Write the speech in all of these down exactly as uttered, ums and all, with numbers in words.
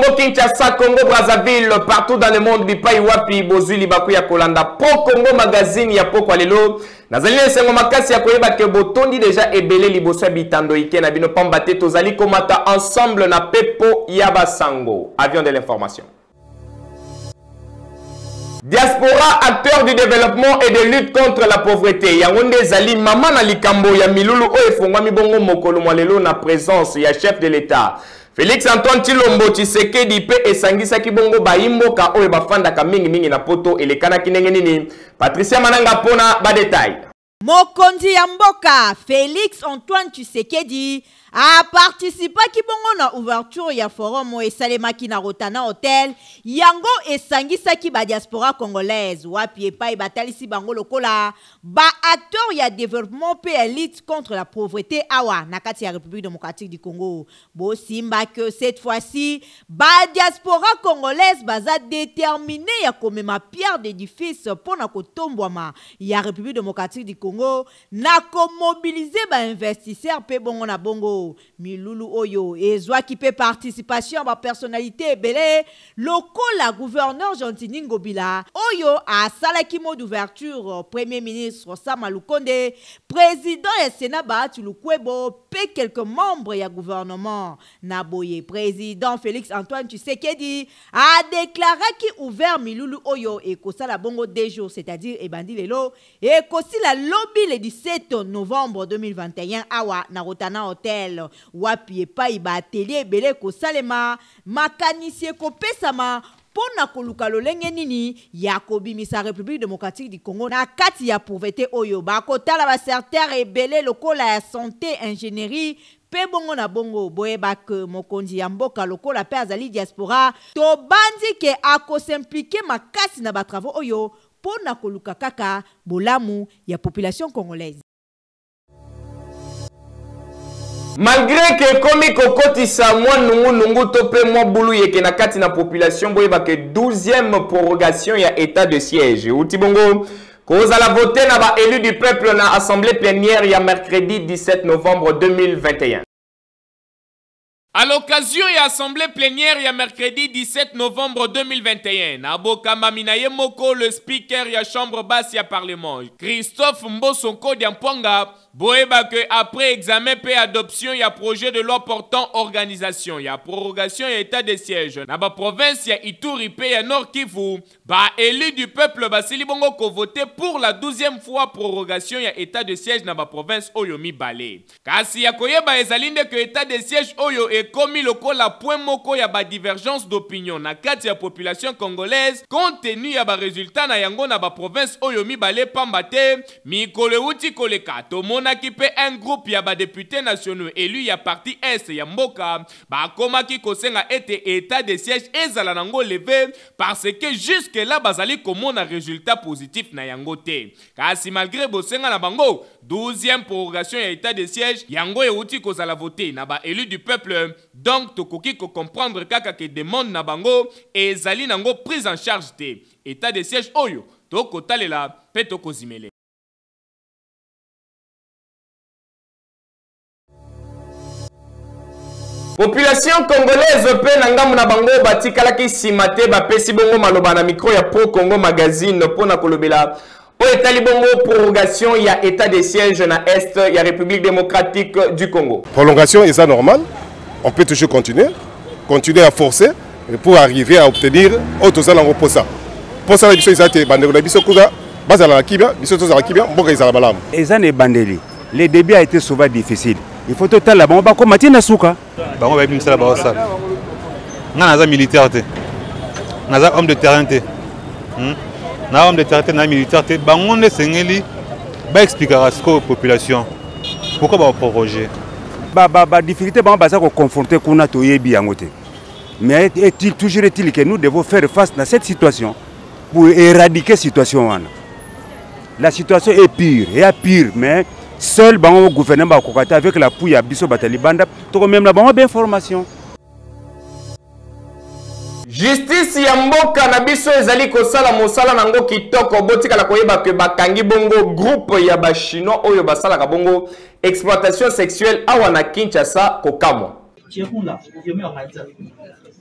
Congo Kinshasa, Congo Brazzaville, partout dans le monde, bipai wapi bozui libaku ya kolanda Pro Congo magazine ya poko lelo. Nazali esengo makasi ya koyeba ke botondi déjà ebele liboso ya bitando ike na bino pambate tozali komata ensemble na pepo ya basango. Avion de l'information. Diaspora, acteur du développement et de lutte contre la pauvreté. Yangonde Zali, maman na likambo ya milulu o efongwa mibongo mokolo mwalelo na présence ya chef de l'État. Félix Antoine Tshilombo Tshisekedi pe esangisa kibongo baimboka oyo bafandaka mingi mingi na poto elekana kinenge nini. Patricia Mananga pona ba détail. Mokonzi ya mboka Félix Antoine Tshisekedi a participé kibongo na ouverture ya forum esalemaki na Rotana Hotel yango esangisaki ba diaspora congolaise wapi epai batalisi bango lokola ba acteur ya développement pe lutte contre la pauvreté awa na kati ya République démocratique du Congo. Bo simba que cette fois-ci ba diaspora congolaise baza déterminé ya komema pierre d'édifice pona kotombwama ya République démocratique du Congo na ko mobiliser ba investisseurs pe bongo na bongo. Milulu oyo ezwa ki pe participation ba personnalité belé lokola gouverneur Jean-Tini Ngobila oyo a salaki mot d'ouverture premier ministre Sama Lukonde président et sénat Bahati Lukwebo pe quelques membres ya gouvernement Naboye président Félix Antoine Tshisekedi a déclaré qui ouvert Milulu oyo et kosala bongo deux jours c'est-à-dire ebandi lelo et kosi la lobby le dix-sept novembre deux mille vingt et un awa na Rotana Hotel wapi epai ba atelier belé ko salema makanisie ko pesama pona koluka lolenge nini ya kobimisa République démocratique du Congo na kati ya pauvreté oyo ba kotala ba secteur ebele lokola ya santé ingénierie pe bongo na bongo boyeba ke mokonzi ya mboka lokola pe azali diaspora to bandi ke ako s'impliquer makasi na ba travaux oyo pona koluka kaka bolamu ya population congolaise. Malgré que komi kokotisa mwa nungu nungu tope mwa bulu yeke na kati na population boyeba ke douzième prorogation ya état de siège. Uti bongo koza la voter na ba élu du peuple na assemblée plénière ya mercredi dix-sept novembre deux mille vingt et un. À l'occasion de l'Assemblée plénière, il y a mercredi dix-sept novembre deux mille vingt et un, Naboka Maminaye Moko, le speaker de la Chambre basse du Parlement, Christophe Mbosonko Diampwanga, Boeba que après examen et adoption, il y a projet de loi portant organisation, il y a prorogation et état de siège. Dans la province, il y a Ituri, il y a Nord Kivu, bah élu du peuple, bah Silibongo ko voté pour la douzième fois prorogation, il y a état de siège dans la province Oyomi Balé. Kasi ya koyeba ezalinde que état de siège Oyo est commis lokola point moko ya ba divergence d'opinion na kati ya population congolaise compte tenu ya ba résultat na yango na ba province oyo mibale pambate mikole uti koleka tomona ki pe un groupe ya ba députés nationaux élus ya parti est ya mboka ba koma ki kosenga ete état de siège ezala nango levé parce que jusque là bazali komona résultat positif na yango te kasi malgré bosenga na bango douzième prorogation ya état de siège yango e uti kozala voté na ba élu du peuple. Donc, tokoki ko comprendre kaka ke demande na bango et zali nango prise en charge te. État de siège oyo, toko talela, pe toko zimele. Population congolaise pe nangam na bango batikala ki simate ba pesi bongo maloba na micro ya Pro Congo magazine pona kolobela. O etali bongo prorogation ya état de siège na est ya République démocratique du Congo. Prolongation est ça normal. On peut toujours continuer, continuer à forcer pour arriver à obtenir autre chose en repos ça. Pour ça, il y a des bandeli, il y a bazala kibia, biso toza kibia, mboka ezala balamu. Ezane bandeli. Le début a été souvent difficile. Il faut total la bomba comme Matina Souka. Bango ba bimisa la ba ça. Nga naza militaire te. Naza homme de terrain te. Na homme de terrain te na militaire te. Bango ne sengeli ba expliquer à la population pourquoi ba proroger. Ba ba ba difficulté ba ba ça ko confronter kuna to yebi yangote. Mais est-il toujours est-il que nous devons faire face à cette situation pour éradiquer cette situation. La situation est pire, et pire, mais seul le gouvernement va avec la pouille à Bisso Batalibanda, tout même la bonne information. Justice Yamboka na biso ezali kosala mosala nango kitoko botika la koyeba ke bakangi bongo groupe ya ba chinois oyo basala ka bongo exploitation sexuelle awa na Kinshasa kokamwa.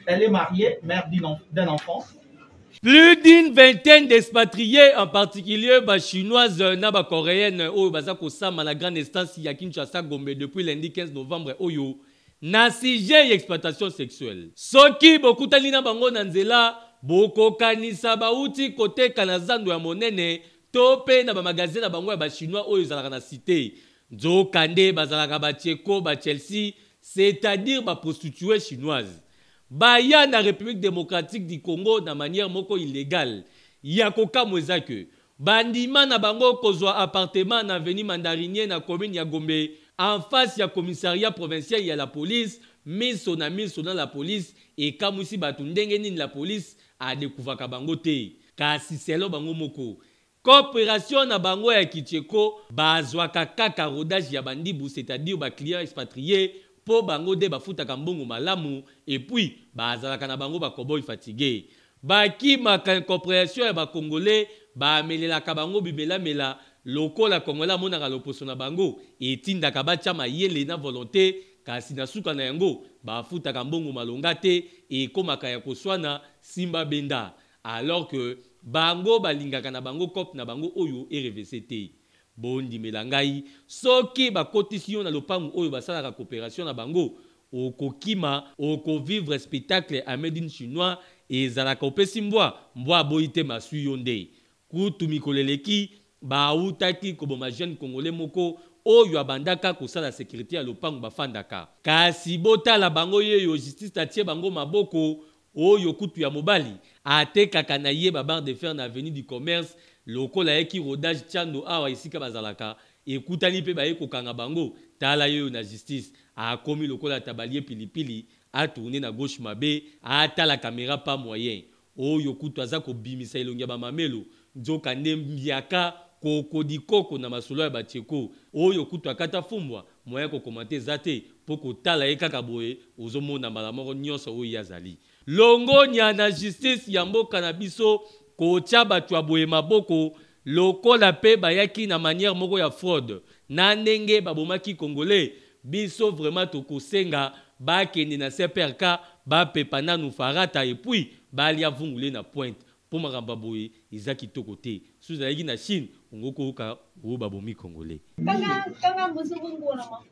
Elle est mariée, mère d'un enfant. Plus d'une vingtaine d'expatriés, en particulier bah, chinoises, naba coréennes, oh, bah, à la grande instance ya Kinshasa Gombe depuis lundi quinze novembre, oyo, na sujet exploitation sexuelle. Soki beaucoup talina bango nanzela, boko kanisa bauti côté kanazando ya monene, tope na ba magazine na bango ya ba chinois oyo zalaka na cité. Nzo kande bazalaka ba Tcheko, ba Chelsea, c'est-à-dire ba prostituées chinoises. Baya na République démocratique du Congo na manière moko illégale. Yakoka mwezake. Bandima na bango kozwa appartement na avenue Mandarinier na commune ya Gombe en face ya commissariat provincial ya la police, miso na miso na la police et kamusi batu ndenge nini la police a découvert bango te. Kasi selo bango moko. Coopération na bango ya Kitcheko bazwa kaka rodage ya bandibu, c'est-à-dire ba clients expatriés po bango de bafuta kambongo malamu et puis bazalaka na bango ba cowboy fatigué. Baki ma coopération ya ba congolais ba melela ka bango bimela mela lokola kongola monaka loposo na bango etinda ka bacha mayele na volonté kasi na suka na yango bafuta kambongo malonga te et komaka ya koswana simba benda alors que bango balingaka na bango cop na bango oyo R V C T. Bondi melangai soki bakotisi yo na lopangu oyo basalaka coopération na bango okokima oko vivre spectacle à made in chinois et zalaka opesi mbwa mbwa boite masu yonde kutu mikoleleki bautaki koboma jeune congolais moko oyo abandaka kosala sécurité ya lopangu bafandaka kasi botala bango yeyo justice tatie bango maboko oyo kutu ya mobali atekaka na ye babar de fer na avenue du commerce lokola eki rodage chando awa isika bazalaka ekutani pe baye kokanga bango tala yo na justice akomi lokola tabalier pilipili a tourner na gauche mabe ata la caméra pas moyen oyo kutu aza ko bimisa elongia ba mamelo nzoka ndembiaka kokodi koko na masolo ya Batcheko oyo kutu akata fumbwa moyen ko commenter zate poko tala ye kaka boye ozomona malamoko nyonso oyo yazali longo nya na justice ya mboka na biso kocha batu ya boye maboko lokola pe bayaki na manière moko ya fraude na ndenge babomaki congolais biso vraiment tokosenga bakende na C P R K bapepa nanu farata et puis balia vungule na pointe po makamba boye eza kitoko te suzalaki na Chine ongokoka o babomi congolais kanga kanga muzungu na ma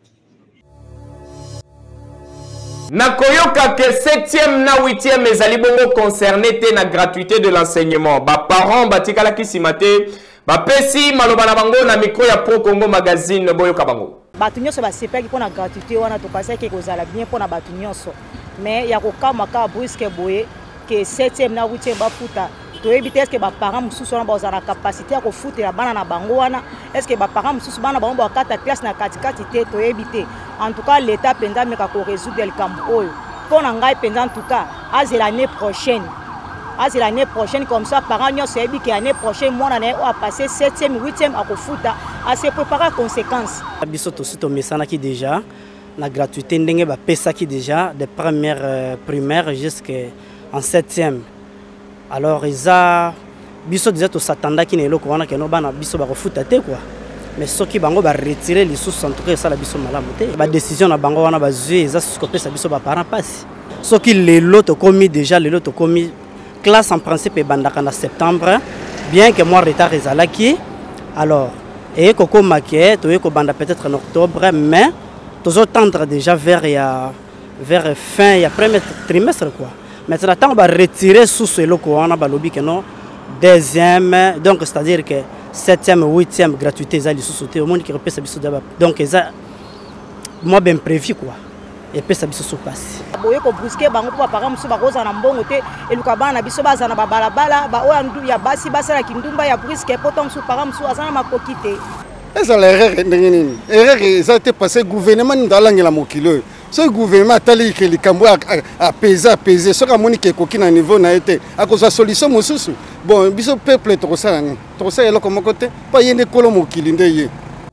Nakoyoka que septième na huitième ezali bongo concerné te na gratuité de l'enseignement. Ba parents batikala kisimate ba pesi maloba na bango na micro ya Pro Congo magazine boyoka bango. Batu nyonso basepaki pona gratuité wana to pasaki kozala bien pona batu nyonso. Mais ya kokama ka brusque boye que septième na huitième bafuta to ebite est-ce que ba parents mususu wana bazala capacité ya kofutela bana na bango wana est-ce que ba parents mususu bana bango bakata classe na katikati te to ebite. En tout cas, l'État pendant mais qu'on résoudre le Cambodge. Pour n'engager pendant en tout cas, à l'année prochaine, à l'année prochaine comme ça, par an, c'est bien que l'année prochaine, moi, on a passé septième, huitième à Kofuta, à se préparer aux conséquences. Biso aussi to mesana qui déjà la gratuité ndenge ba pesa qui déjà des premières euh, primaires jusqu'en septième. Alors ils a biso déjà to s'attendait qui ne lo ko wana ke no bana biso ba Kofuta te quoi. Mais ceux qui bango va retirer les sous en tout cas ça la biso malamu te ba décision na bango wana ba jouer ça scopé ça biso ba parents passe ceux qui les lots commis déjà les lots commis classe en principe bandaka en septembre bien que moi retard ezalaki alors et koko maquet to ko banda peut-être en octobre mais toujours tendre déjà vers ya vers fin ya premier trimestre quoi maintenant tant va retirer sous ce lot wana ba lobby que non deuxième donc c'est-à-dire que septième, huitième gratuité, ils ont sauté au monde qui repère sa biso d'abord. Donc, ils ont moi bien prévu quoi. Et puis ça biso se passe. Boye ko brusquer bango pour parents musu ba koza na mbongo te eluka bana biso baza na babala bala ba oya ndu ya basi basa la kindumba ya brusque potom su parents musu azana makoki te. Eza la erreur ndenge nini? Erreur ça a été passé gouvernement ndalangela mokilo. Ce gouvernement tali que les Cambo a pesé a pesé ce que moni ke koki na niveau na été à cause de solution mususu. Bon, biso peuple trop ça trop ça elo comme côté pas yende kolo mokili ndeye.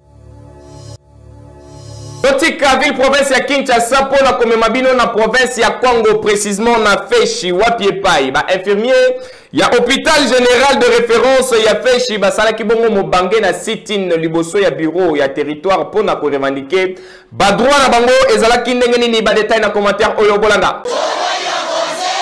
Totika ville province ya Kinshasa pour la komemabino na province ya Congo précisément na Feshi wapi epai ba infirmier ya hôpital général de référence ya Feshi ba sala ki bongo mobange na sitine liboso ya bureau ya territoire pour na ko revendiquer ba droit na bango ezala ki ndenge nini ba détail na commentaire oyo bolanda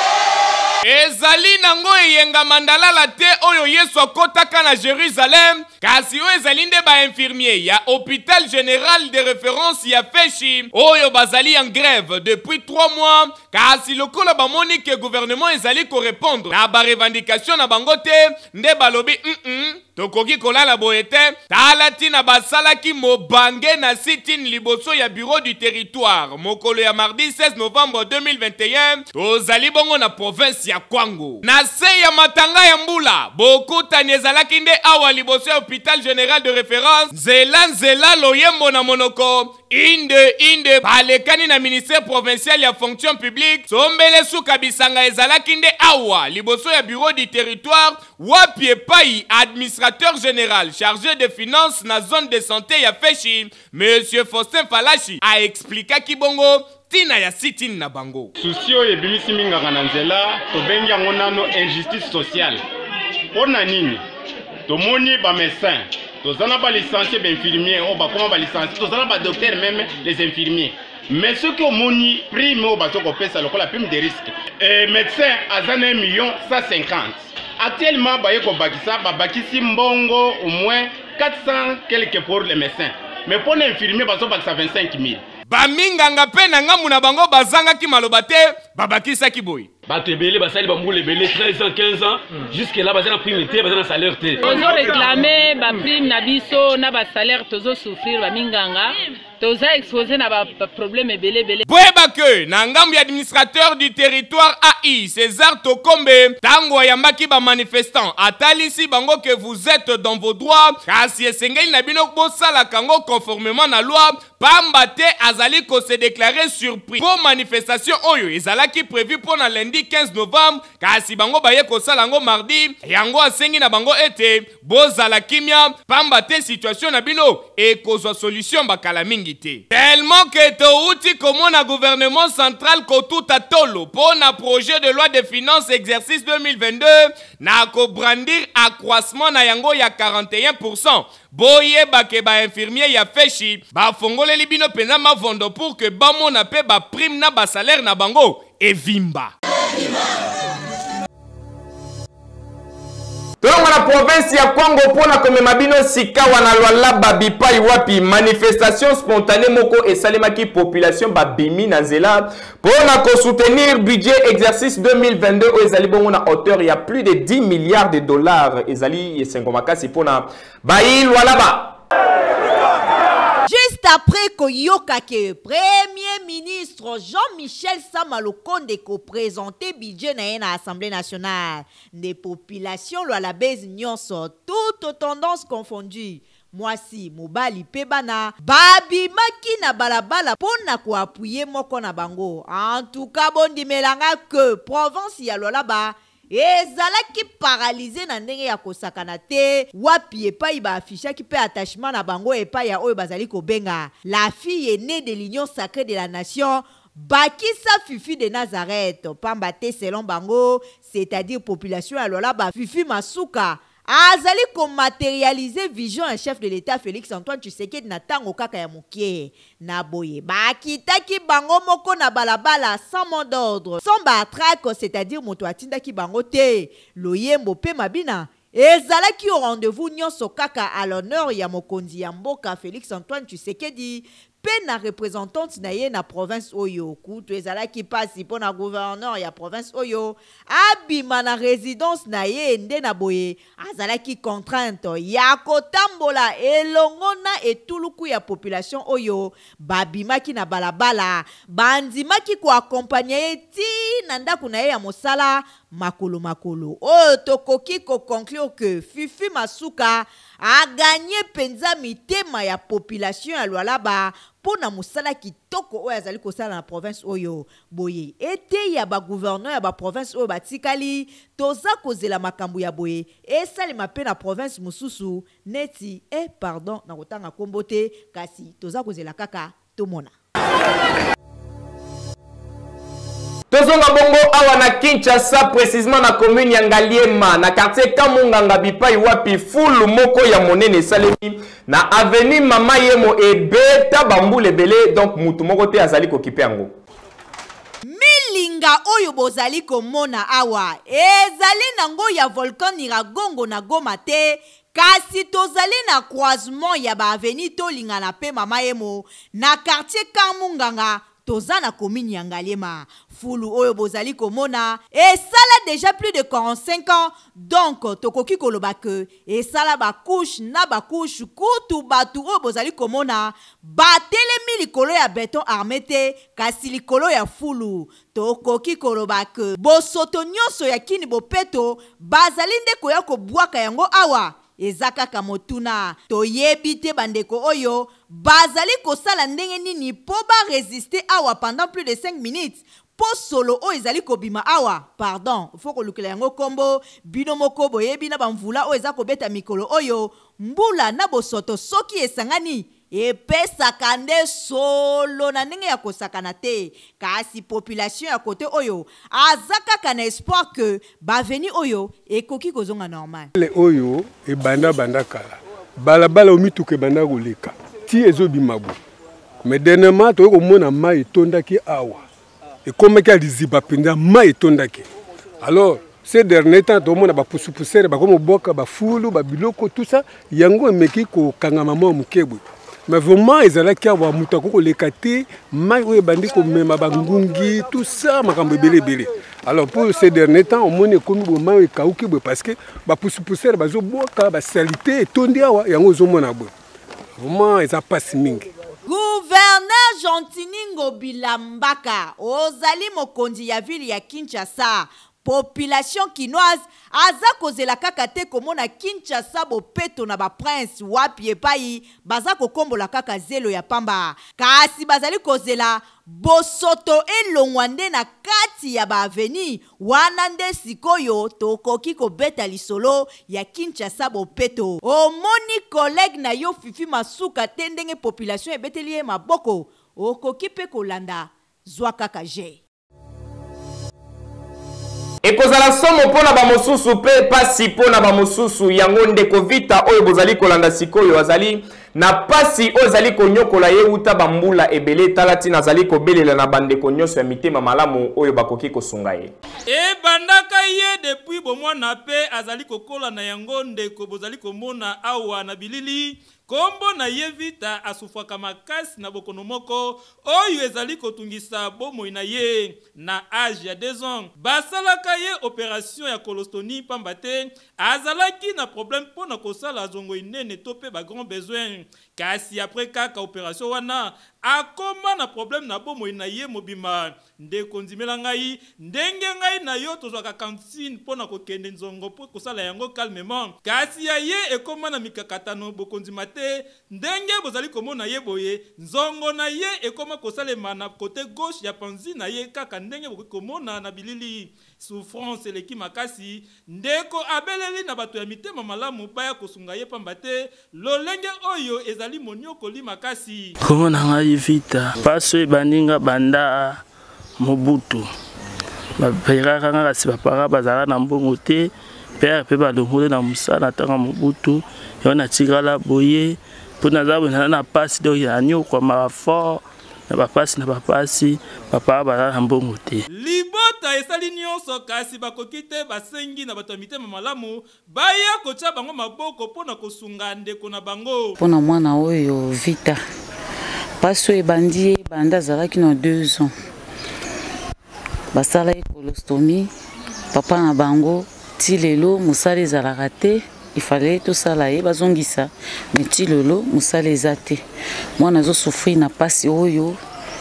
ezali nango eyenga mandalala te oyo Yesu akotaka na Jérusalem, kasi oyo ezali nde ba infirmier ya hôpital général de référence ya Feshi oyo bazali en grève depuis trois mois, kasi lokola bamoni ke gouvernement ezali ko répondre na ba revendication na bango te, nde balobi mm -mm. Tokoki kolala boete tala tina basalaki mobange na sit-in liboso ya bureau du territoire mokolo ya mardi seize novembre deux mille vingt et un tozali bongo na province ya Kwango na se ya matanga ya mbula bokutani ezalaki nde awa liboso ya hôpital général de référence nzela nzela loyembo na monoko inde inde balekani na ministère provincial ya fonction publique sombele suka bisanga ezalaki nde awa liboso ya bureau du territoire wapi epai administrateur général chargé des finances na zone de santé ya Feshi, Monsieur Faustin Falashi a expliqué kibongo tina ya sit-in na bango. Souci oyo ebimisi mingaka na nzela tobengi yango nano injustice sociale. Pona nini? Tomoni ba médecin, tozana ba licencié ba infirmier, o ba koma ba licencié, tozana ba docteur même les infirmiers. Mais ce que moni prime o ba soko pesa lokola prime de risque. Et médecin azana un million cent cinquante. Actuellement, Bayeko Bakissa, Babakissi Mbongo, au moins quatre cents quelques pour les médecins. Mais pour les infirmiers, ça vingt-cinq mille. Baminganga pe na ngamu na bango bazanga ki malobate babakisa ki boy. Bato ebele basali bamboule ebele treize ans quinze ans jusque là bazana prime te bazana salaire te. Tozo réclamer ba prime na biso na ba salaire tozo souffrir baminganga. Toza exposé na ba problème ebele ebele. Bweba ke na ngamu ya administrateur du territoire A I César Tokombe tango yambaki ba manifestant atalisi bango que vous êtes dans vos droits kasi esengeli na bino bosala kango conformément na loi pambate azali ko se déclarer surpris pour manifestation oyo ezalaki prévu pour na lundi quinze novembre kasi bango baye ko sala ngo mardi yango asengi na bango ete bozala kimia pambate situation na bino e kozwa solution bakala mingi te tellement que touti komona gouvernement central ko tout atolo pour na projet de loi de finances exercice deux mille vingt-deux na ko brandir accroissement na yango ya quarante et un pour cent boye bake ba infirmier ya Feshi ba fongole libino pena mavondo pour que bamona pe ba prime na ba salaire na bango e vimba. Tolonga na province ya Kwango pona komema bino sika wana lwala babipai wapi manifestation spontanée moko esalemaki population babimi na nzela pona ko soutenir budget exercice deux mille vingt-deux o ezali bongo na hauteur ya plus de dix milliards de dollars ezali esengo makasi pona bayi lwala ba. Juste après Koyoka que Premier ministre Jean-Michel Samalokonde ko présenté budget na l'Assemblée nationale. Des populations lo la base nyonso toutes tendances confondues. Moi si mobali pebana babi makina balabala pona ko appuyer moko na bango. En tout cas bondi melanga que province ya lolaba ezalaki paralysé na ndenge ya kosakana te wapi epai ba affichaki pe attachement na bango epai ya oyo bazali kobenga la fille aînée de l'union sacrée de la nation Bakissa Fifi de Nazareth pamba te selon bango c'est-à-dire population ya lola ba Fifi Masuka azali ko matérialiser vision un chef de l'État Félix Antoine Tshisekedi na tango kaka ya mukie na boye bakitaki bango moko na balabala sans mot d'ordre sans batraque c'est-à-dire moto atindaki bango te loyembo pe mabina ezalaki au rendez-vous nyonso kaka à l'honneur ya mokonzi ya mboka Félix Antoine Tshisekedi pe na représentante na ye na province oyo kutu ezalaki pasi po na gouverneur ya province oyo abima na résidence na ye nde na boye azalaki contrainte ya kotambola elongo na etuluku ya population oyo babimaki na balabala bandimaki ko accompagner ye ti na ndako na ye ya mosala makolo makolo oyo tokoki ko conclure que Fifi Masuka a gagné penza mitema ya population ya Lualaba pona musala kitoko oyo azali kosala na province oyo boye ete ya ba gouverneur ya ba province oyo batikali toza kozela makambo ya boye esalema pe na province mususu neti e pardon na kotanga kombo te kasi toza kozela kaka tomona. Tozonga bongo awa na Kinshasa précisément na commune ya Ngaliema na quartier Kamunganga bipai wapi fulu moko ya monene salemi na avenue Mama Yemo ebeta bambule belé donc mutu moko te azali ko kipe yango. milinga oyo bozali komona awa ezali nango ya volcan Nyiragongo na Goma te, kasi tozali na croisement ya ba avenue tolinga na pe mama yemo na quartier Kamunganga toza na commune ya Ngaliema. Fulu oyo bozali komona esala déjà plus de quarante-cinq ans, donc tokoki koloba ke esala ba couche na ba couche kutu batu oyo bozali komona batelemi likolo ya béton armé te, kasi likolo ya fulu. Tokoki koloba ke bosoto nyonso ya kini bopeto bazali nde koya kobwaka yango awa ezaka kamotuna. Toyebi te bandeko oyo bazali kosala ndenge nini po ba résister awa pendant plus de cinq minutes. Po solo o ezali kobima awa, pardon, faut ko lukela yango kombo bino moko boyebi na bamvula o ezako beta mikolo oyo mbula na bosoto soki esangani epesaka nde solo na ndenge ya kosakana te, kasi population ya kote oyo azaka kana espoir que baveni oyo ekoki kozonga normal. Le oyo e banda banda kala balabala omituke banda koleka ti ezobima bo, mais dernièrement to ko mona mai tondaki awa et comme qu'il liziba penda mai tondaki. Alors ces derniers temps to mona ba pusu pusere ba comme boka ba fulu ba biloko tout ça yango emeki ko kanga mama mukebwe. Mais vraiment ezala kia wa mutako ko lekate mai oyo bandi ko mema bangungi tout ça makambo belé belé. Alors pour ces derniers temps on mona komi bo mai kauki bo parce que ba pusu pusere ba zo boka ba salité tondi awa yango zo mona bo. Vraiment eza passe mingi. Gouverneur Jontiningo Bilambaka ozali mokonzi ya ville ya Kinshasa. Population kinoise aza kozela kaka te komona Kinshasa bopeto na ba prince wapi epai baza kokombola kaka zelo ya pamba, kasi bazali kozela bosoto elongwa nde na kati ya ba avenue wana nde sikoyo tokoki kobeta lisolo ya Kinshasa bopeto. Omoni collègue na yo Fifi Masuka te ndenge population ebeteli ye maboko okoki pe kolanda zwa kaka je. Ekozala somo pona ba mosusu pe pasi pona ba mosusu yango ndeko vita oyo bozali kolanda sikoyo azali na pasi oyo zali konyokola ye uta bambula ebele talati nazali kobelela na bandeko nyonso ya mitema malamu oyo bakoki kosunga ye. E bandaka ye depuis bomwana pe azali kokola na yango ndeko bozali komona awa na bilili. Kombo na ye vita asufaka makasi na bokono moko oyo ezali kotungisa bomoi na ye na âge ya deux ans. Basalaka ye opération ya colostonie pamba te azalaki na problème pona kosala zongo inene to pe ba grand besoin. Kasi après kaka opération wana akoma na problème na bomoi na ye mobima ndeko ndimela ngai ndenge ngai na yo tozwaka kantine pona kokende nzongo po kosala yango calmement. Kasi ya ye ekoma na mikakatano bokondima te ndenge bozali komona ye boye nzongo na ye ekoma kosalema na côté gauche ya panzi na ye kaka ndenge bokomona na bilili. Souffrance eleki makasi ndeko abeleli na bato ya mitema malamu baya kosunga ye pamba te lolenge oyo ezali moniokoli makasi. Komona ngai vita paso ebaninga banda Mobutu bapera kanga kasi bapara bazala na mbongo te père pe balongole na musala tanga Mobutu yo na tigala boye pona za bona na pasi do ya nyoko ma fort na bapasi na bapasi papa bazala na mbongo te. Libota esali nyonso kasi bakoki te basengi na bato ya mitema malamu baya kotia bango maboko pona kosunga ndeko na bango. Pona mwana oyo vita paso ebandi banda zalaki na deux ans. Basala colostomy papa na bango ti lelo musale zalaka te il fallait tout ça là et bazongisa mais ti lelo musale ezate mwana zo souffrir na pasi oyo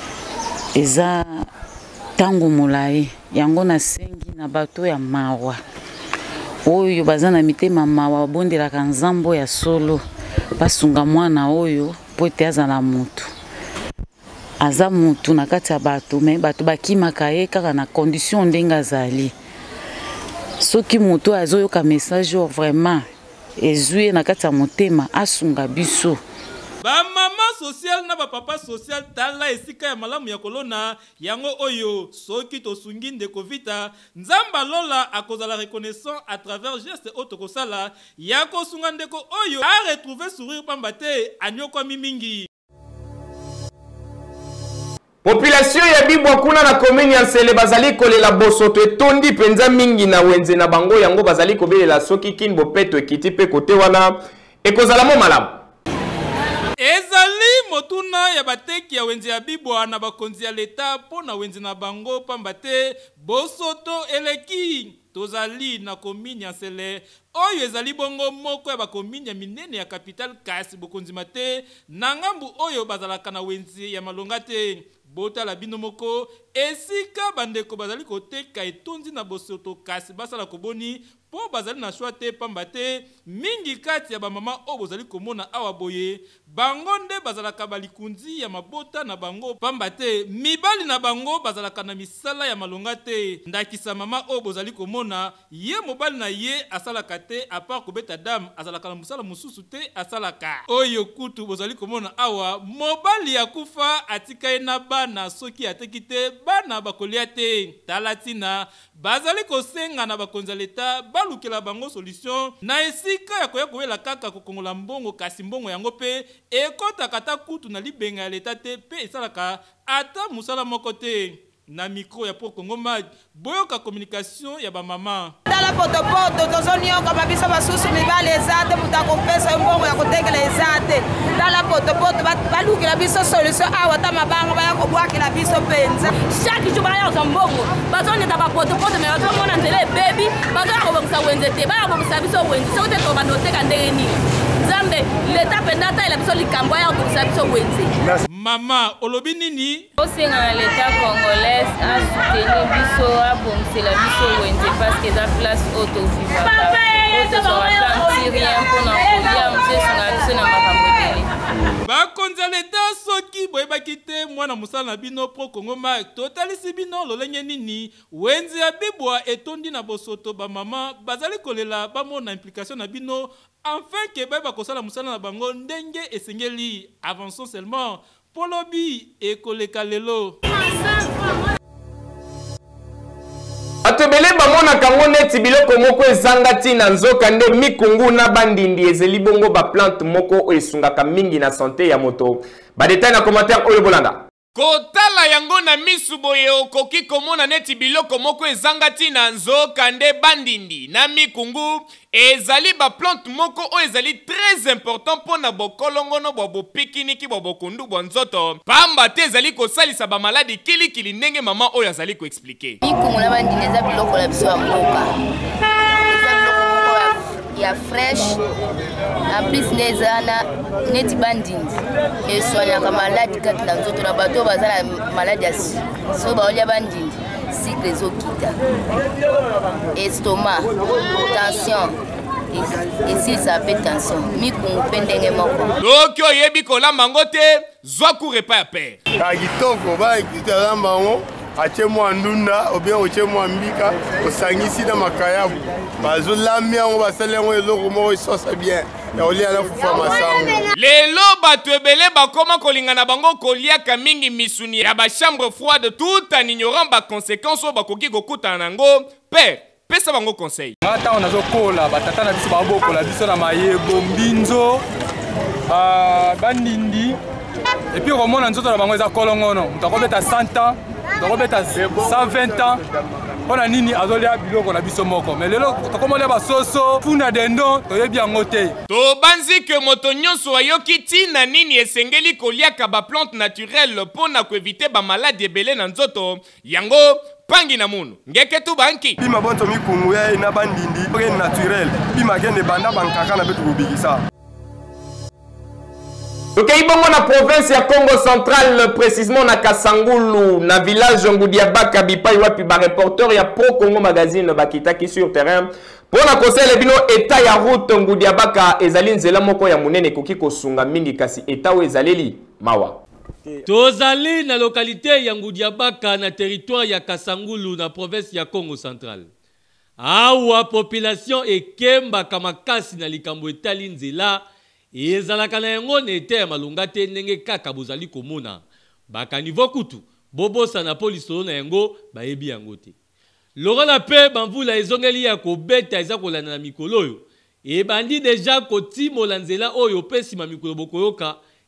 eza tango molaye yango na sengi na bato ya mawa oyo bazana mitema mawa bondelaka nzambo ya solo basunga mwana oyo po ete azala mutu aza mutu na kati ya bato me bato bakimaka ye kaka na condition ndenge azali. Soki mutu azoyoka message o vraiment ezwi na kati ya motema asunga biso. Ba mama social na ba papa social tala esika ya malamu ya kolona yango oyo soki tosungi ndeko vita nzamba lola akozala reconnaissant à travers geste otokosala ya kosunga ndeko oyo a retrouver sourire pamba te anyoko mingi. Population ya Bibwa kuna na commune ya Nsele bazali kolela bosoto etondi penza mingi na wenze na bango yango bazali kobelela soki kin bopeto ekiti pe kote wana ekozala mo malamu. Ezali motuna ya bateki ya wenze ya Bibwa na bakonzi ya leta po na wenze na bango pambate bosoto eleki. Tozali na komini ya Nsele oyo ezali bongo moko ya bakomini ya minene ya capital kasi bokonzi mate na ngambu oyo bazalaka na wenze ya malonga te. Bota la bino moko esika bandeko bazali koteka etonzi na bosoto kasi basala koboni po bazali na choix te pambate mingi kati ya bamama o bozali komona awa boye bango nde bazalaka balikunzi ya mabota na bango pambate mibali na bango bazalaka na misala ya malonga te ndakisa mama o bozali komona ye mobali na ye asalaka te apart kobeta dame azalaka na musala mususu te asalaka oyo kutu bozali komona awa mobali ya kufa atika na bana soki ateki te bana bakolia te talatina bazali kosenga na bakonza leta balukela bango solution na esika ya koya kowela kaka kokongola mbongo kasi mbongo yango pe ekota kata kutu na libenga ya leta te pe esalaka ata musala moko te na micro ya po Congo Mag boyoka communication ya ba mama dala poto poto tozonioka babisa basusu mibale ezate mutakopesa mbongo ya kotekela ezate dala poto poto balukela biso solution awa ta mabango baya kobwakela biso penza chaque jour baya ka mbongo bazoneta ba poto poto me bazomona nzele baby bazona kobongisa wenze te baya kobongisa biso wenze sote to banoteka ndenge nini zambe leta pendata ila biso likambo ya kobongisa biso wenze mama olobi nini osenga na leta congolaise a soutenir biso a bongsela biso wenze parce que za place auto vivaka auto so atanti rien pour na kolia msesunga biso na makambo ebele bakonza leta soki boyebaki te mwana mosala na bino pro Congo Mag totalisi bino lolenge nini wenze ya Bibwa etondi na bosoto bamama bazali kolela bamona implication na bino enfin ke bayeba kosala mosala na bango ndenge esengeli avançons seulement polobi ekoleka lelo Atebele bamona kango neti biloko moko ezanga tina nzoka nde mikungu na bandindi ezeli bongo ba plante moko esungaka mingi na santé ya moto. Ba détail na commentaire oyo bolanda. Kotala yango na misu boye okoki komona neti biloko moko ezanga tina nzoka nde bandindi na mikungu ezali ba plante moko o ezali très important pona bokolongono bo bopikiniki bo bokundu bo nzoto pamba te ezali kosalisa ba maladi kilikili ndenge mama oyo azali ko expliquer mikungu na bandindi eza biloko la biso ya mboka eza biloko moko ya fresh en plus neza na neti bandindi eswanyaka maladi kati na nzoto na bato bazala maladi ya so baolia bandindi cycle ezokita estomac tension esi esape tension mikungu mpe ndenge moko soki oyebi kolamba yango te zwa kurepa ya pere ka kitoko baekite alamba yango atie mwa ndunda obien otie mwa mbika osangisi na makayabu bazolami yango basali yango eloko moko esosa bien ya olia na fufa masango lelo bato ebele bakoma kolingana bango koliaka mingi misuni ya bachambre froide tout en ignorant baconséquence oyo bakoki kokutana nango pere pesa bango conseil nga ntango nazokola batata na biso babokola biso na mayebo mbinzo bandindi epuis komona nzoto na bango eza kolongono moto akobeta cent ans moto akobeta cent vingt ans mpona nini azolia biloko na biso moko me lelo tokomolia basoso funa dendo toyebi yango te tobanzi ke moto nyonso ayoki ntina nini esengeli koliaka baplante naturelle mpona koevite bamaladi ebele na nzoto yango pangi na munu ngeke tu banki pima bonso mikungu ya na bandindi oke naturel pima kende banda bankaka na betu kobikisa Tokei bongo na province ya Congo Central précisément na Kasangulu na village Ngudiabaka bipai wapi ba reporter ya Pro Congo Magazine bakitaki sur terrain pona kosele bino eta ya route Ngudiabaka ezali nzela moko ya munene koki kosunga mingi kasi eta o ezaleli mawa tozali na localité ya Ngudiabaka na territoire ya Kasangulu na province ya Congo Central awa population ekemba kama kasi na likambo etali nzela ezalaka na yango nete ya malunga te ndenge kaka bozali komona bakanivo kutu bobosa na polisi na yango bayebi yango te lokola pe bamvula ezongeli ya kobeta eza kolanda na mikolo oyo ebandi deja kotimola nzela oyo pe nsima mikolo bokoyoka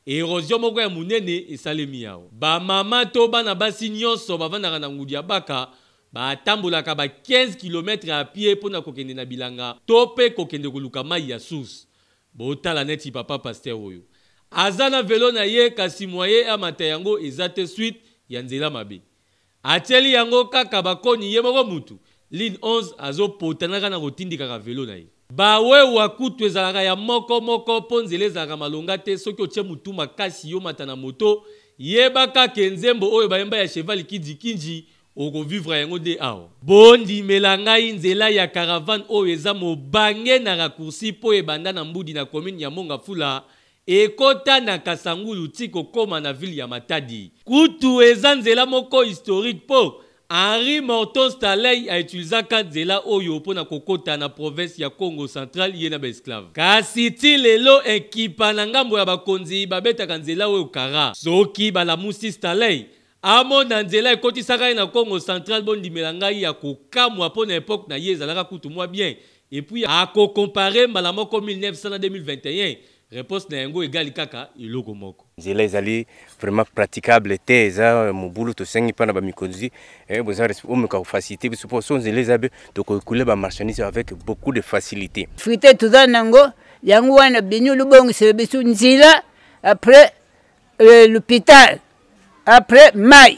érosion moko ya munene esalemi yawo. Ba mama to bana basi nyonso bavandaka na ngudi ya baka ba tambolaka ba quinze kilomètres à pied pona kokende na bilanga to pe kokende koluka mai ya source. Botala neti papa pasteur oyo. Azana velo na ye kasi moye amata yango ezate suite ya nzela mabe. Ateli yango kaka bakoni ye moko mutu. Ligne onze azo potanaka na kotindika ka velo na ye. Bawe wakutu ezalaka ya moko moko po nzela ezalaka malonga te soki otie mutu makasi yo mata na moto yebaka ke nzembo oyo bayemba ya cheval kidi kinji oko vivre yango de awa. Bondi melangai nzela ya caravane oyo eza mobange na raccourci po ebanda na mbudi na commune ya Mongafula ekota na Kasangulu tiko koma na ville ya Matadi. Kutu eza nzela moko historique po Henri Morton Staley a utilisé nzela oyo po na kokota na province ya Congo Central yena ba esclave. Kasi ti lelo ekipa na ngambo ya bakonzi babetaka nzela oyo kara. Soki balamusi Staley amo na nzela ekotisaka na Congo Central bondimela ngai ya kokamwa po na époque na ye ezalaka kutu mwa bien et puis ako comparer mbala moko mille neuf cents na deux mille vingt et un réponse na yango egali kaka iloko moko. Nzela ezali vraiment praticable te eza mobulu to sengi pana ba mikonzi et besoin de ka facilité biso po so nzela ezabe to ko couler ba marchandise avec beaucoup de facilité. Frité tuza nango yango wana binyu lubongo se biso nzela après euh, l'hôpital après mai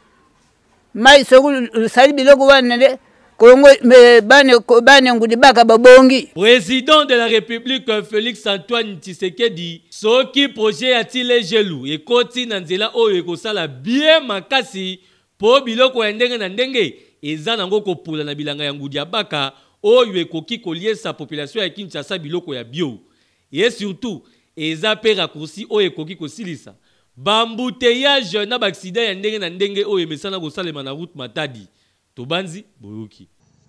mai so sali biloko wana de Kongo bane bane ngudi baka babongi. Président de la République Félix Antoine Tshisekedi soki projet atile gelou et koti na nzela oyo ekosala bien makasi po biloko ya ndenge na ndenge eza nango kopula na bilanga ya ngudi ya baka oyo ekoki koliesa population ya Kinshasa biloko ya bio et surtout eza pe raccourci oyo ekoki kosilisa bambouteillage na accident ya ndenge na ndenge oyo emesana kosalema na route Matadi. Tobanzi boyoki.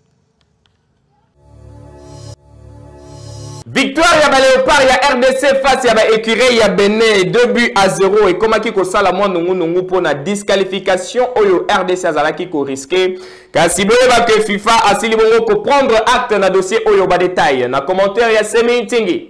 Victoire ya ba Léopard ya R D C face ya ba Écureuil ya Bénin deux buts à zéro et komaki ko sala mwa nungu nungu pona disqualification oyo R D C azalaki ko risquer kasi boyeba ke FIFA asili bongo ko prendre acte na dossier oyo ba détail na commentaire ya Semi Tingi.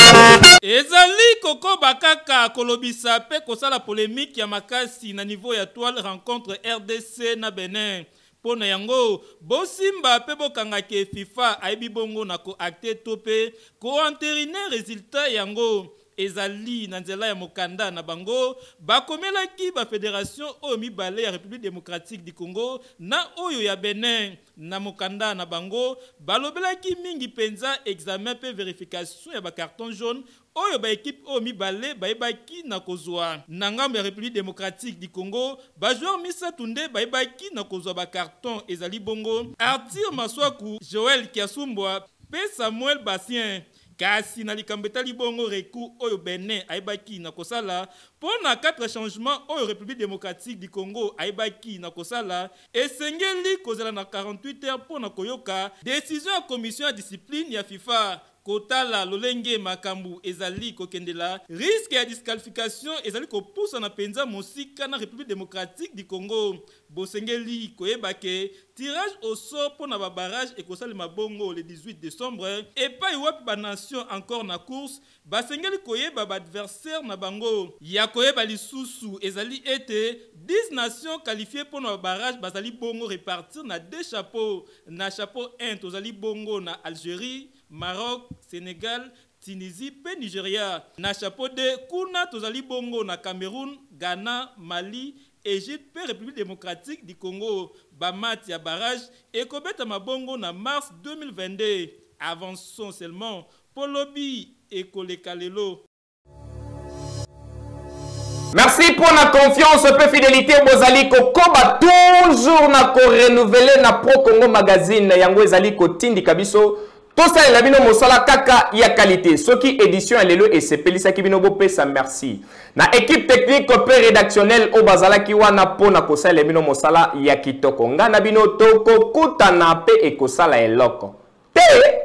Ezali koko bakaka kolobisa pe kosala polémique ya makasi na niveau ya toile rencontre R D C na Bénin. Pona yango bosimba pe bokanga ke FIFA aibi bongo na ko acte tope ko entériner résultat yango ezali na nzela ya mokanda na bango bakomelaki ba fédération oyo mibale ya République démocratique du Congo na oyo ya Bénin na mokanda na bango balobelaki mingi penza examen pe vérification ya ba carton jaune oyo ba équipe oyo mibale bayebaki na kozwa na ngambo ya République démocratique du Congo ba joueur misatu nde bayebaki na kozwa ba carton ezali bongo Arthur Maswaku, Joël Kiasumbwa pe Samuel Basien. Kasi na likambo etali bongo reku oyo Benin aibaki na kosala pona quatre changements oyo République démocratique du Congo aibaki na kosala esengeli kozala na quarante-huit heures pona koyoka décision ya commission ya discipline ya FIFA kotala lolenge makambu ezali kokendela risque ya disqualification ezali kopusa na penza mosika na République démocratique du Congo bosengeli koyebake tirage au sort pour na barrage et kosali mabongo le dix-huit décembre et pas iwapi ba nation encore na course basengeli koyeba ba adversaire na bango ya koyeba lisusu ezali ete dix nations qualifiées pour na barrage basali bongo répartir na deux chapeaux na chapeau un tozali bongo na Algérie, Maroc, Sénégal, Tunisie pe Nigeria. Na chapeau deux kuna tozali bongo na Cameroun, Ghana, Mali, Égypte pe République démocratique du Congo. Bamat ya barrage et kobeta mabongo na mars deux mille vingt-deux. Avançons seulement pour lobby et kolekalelo. Merci pour la confiance et fidélité. Bozali ko koba toujours na ko renouveler na Pro Congo Magazine yango ezali ko tindi kabiso. Tout ça est bino mosala kaka ya qualité. Soki édition lelo et sepelisa ki bino bopesa merci. Na équipe technique pe rédactionnelle o bazala ki wana pona ko sala bino mosala ya kitoko. Ngana bino toko kutana pe e ko sala eloko. Te